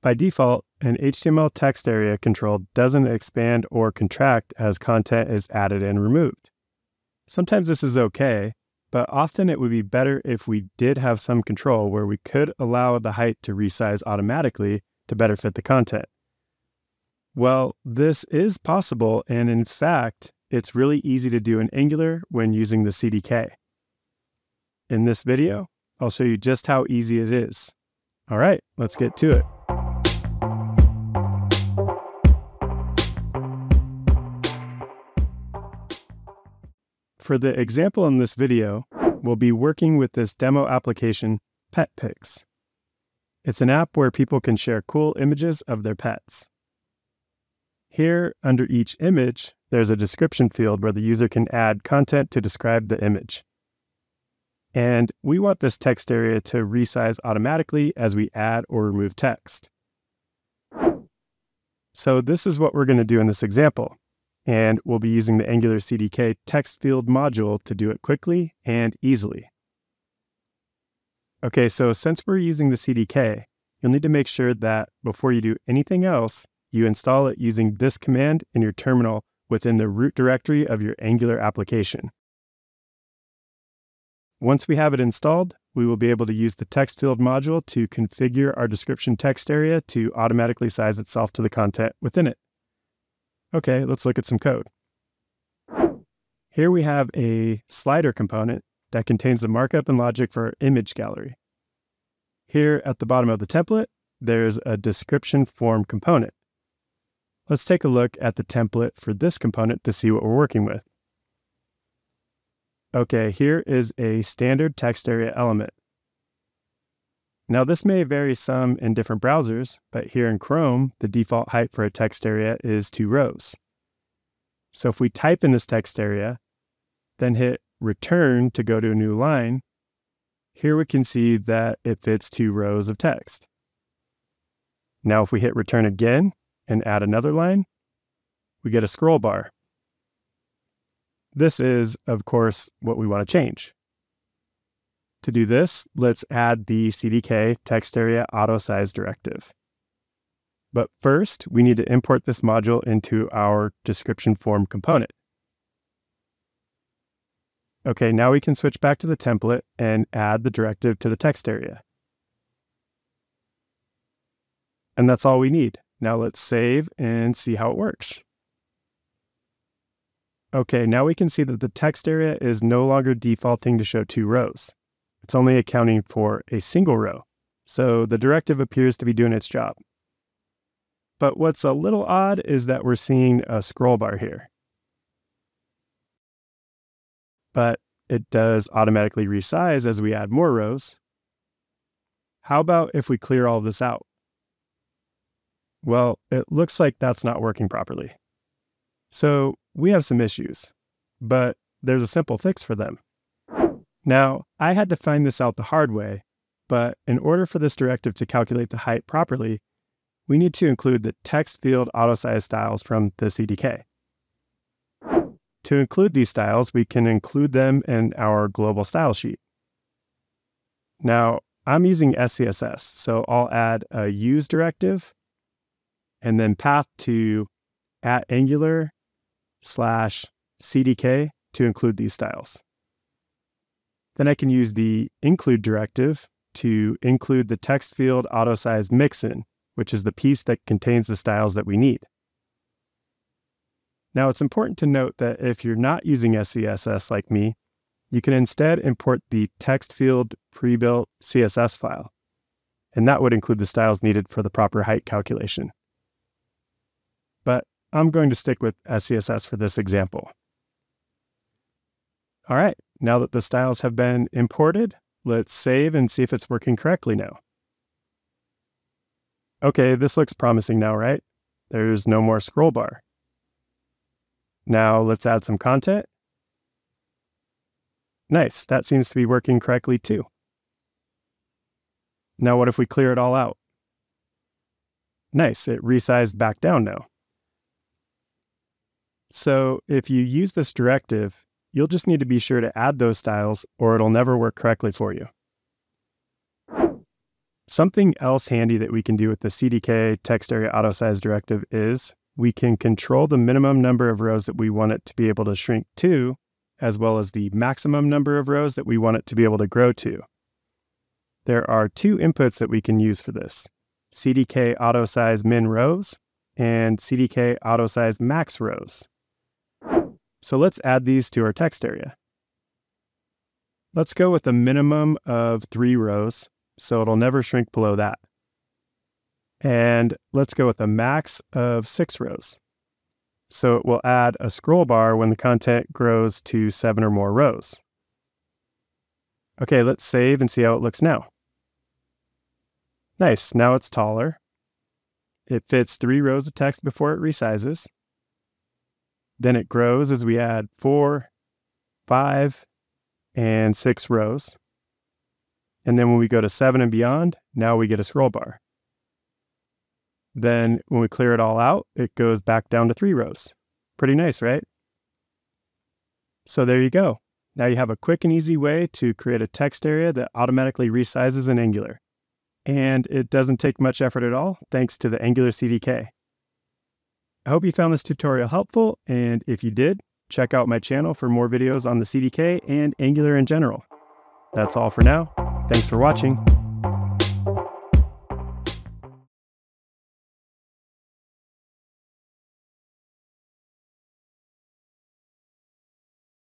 By default, an HTML text area control doesn't expand or contract as content is added and removed. Sometimes this is okay, but often it would be better if we did have some control where we could allow the height to resize automatically to better fit the content. Well, this is possible, and in fact, it's really easy to do in Angular when using the CDK. In this video, I'll show you just how easy it is. All right, let's get to it. For the example in this video, we'll be working with this demo application, Pet Pics. It's an app where people can share cool images of their pets. Here, under each image, there's a description field where the user can add content to describe the image. And we want this text area to resize automatically as we add or remove text. So this is what we're going to do in this example. And we'll be using the Angular CDK text field module to do it quickly and easily. Okay, so since we're using the CDK, you'll need to make sure that before you do anything else, you install it using this command in your terminal within the root directory of your Angular application. Once we have it installed, we will be able to use the text field module to configure our description text area to automatically size itself to the content within it. Okay, let's look at some code. Here we have a slider component that contains the markup and logic for our image gallery. Here at the bottom of the template, there's a description form component. Let's take a look at the template for this component to see what we're working with. Okay, here is a standard text area element. Now this may vary some in different browsers, but here in Chrome, the default height for a text area is 2 rows. So if we type in this text area, then hit return to go to a new line, here we can see that it fits 2 rows of text. Now if we hit return again and add another line, we get a scroll bar. This is, of course, what we want to change. To do this, let's add the cdkTextareaAutosize directive. But first, we need to import this module into our description form component. Okay, now we can switch back to the template and add the directive to the text area. And that's all we need. Now let's save and see how it works. Okay, now we can see that the text area is no longer defaulting to show 2 rows. It's only accounting for a single row, so the directive appears to be doing its job. But what's a little odd is that we're seeing a scroll bar here. But it does automatically resize as we add more rows. How about if we clear all of this out? Well, it looks like that's not working properly. So we have some issues, but there's a simple fix for them. Now, I had to find this out the hard way, but in order for this directive to calculate the height properly, we need to include the text field autosize styles from the CDK. To include these styles, we can include them in our global style sheet. Now, I'm using SCSS, so I'll add a use directive and then path to @Angular/CDK to include these styles. Then I can use the include directive to include the text field autosize mixin, which is the piece that contains the styles that we need. Now it's important to note that if you're not using SCSS like me, you can instead import the text field pre-built CSS file, and that would include the styles needed for the proper height calculation. But I'm going to stick with SCSS for this example. All right, now that the styles have been imported, let's save and see if it's working correctly now. Okay, this looks promising now, right? There's no more scroll bar. Now let's add some content. Nice, that seems to be working correctly too. Now what if we clear it all out? Nice, it resized back down now. So if you use this directive, you'll just need to be sure to add those styles or it'll never work correctly for you. Something else handy that we can do with the cdkTextareaAutosize directive is we can control the minimum number of rows that we want it to be able to shrink to, as well as the maximum number of rows that we want it to be able to grow to. There are two inputs that we can use for this: cdkAutosize min rows and cdkAutosize max rows. So let's add these to our text area. Let's go with a minimum of 3 rows, so it'll never shrink below that. And let's go with a max of 6 rows. So it will add a scroll bar when the content grows to 7 or more rows. Okay, let's save and see how it looks now. Nice, now it's taller. It fits 3 rows of text before it resizes. Then it grows as we add 4, 5, and 6 rows. And then when we go to 7 and beyond, now we get a scroll bar. Then when we clear it all out, it goes back down to 3 rows. Pretty nice, right? So there you go. Now you have a quick and easy way to create a text area that automatically resizes in Angular. And it doesn't take much effort at all, thanks to the Angular CDK. I hope you found this tutorial helpful, and if you did, check out my channel for more videos on the CDK and Angular in general. That's all for now. Thanks for watching.